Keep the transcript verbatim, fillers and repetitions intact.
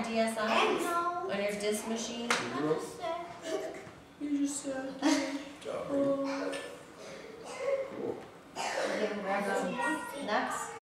D S Is on your disc machine? You just said. Oh. We're gonna grab some nuts.